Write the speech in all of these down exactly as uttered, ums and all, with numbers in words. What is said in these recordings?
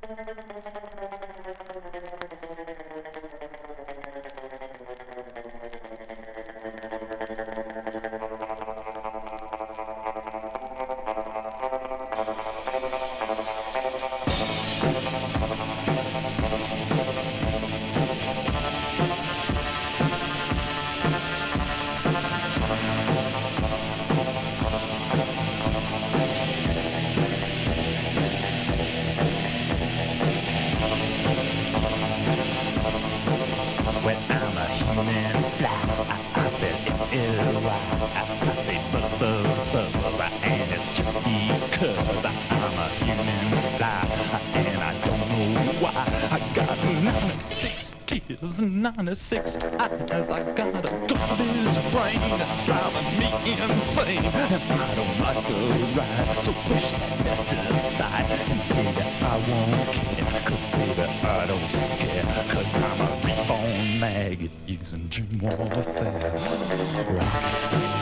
When I'm a human fly, I, I feel ill. I, I say blah, blah, blah, and it's just because I'm a human fly, and I don't know why. I got ninety-six tears and ninety-six eyes. I got a garbage brain driving me insane, and I don't like the ride, so push that mess aside. And baby, I won't care, cause baby, I don't scare, cause I'm a reborn maggot using dream warfare. Rock.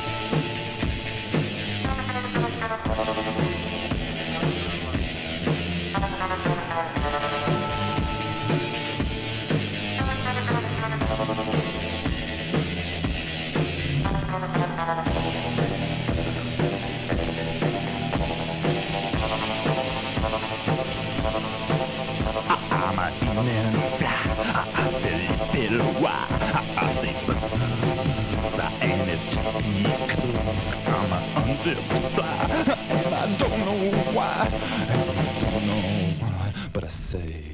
I'm a human fly, I still feel why I say buzz, and it's just because I'm a unzipped fly, and I don't know why, and I don't know why, but I say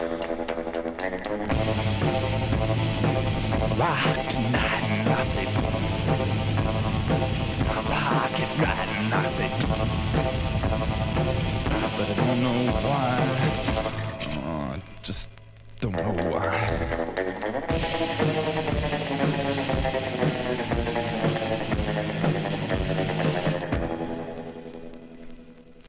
rock tonight, and I say rock it right, and I say but I don't know why. Just don't know why.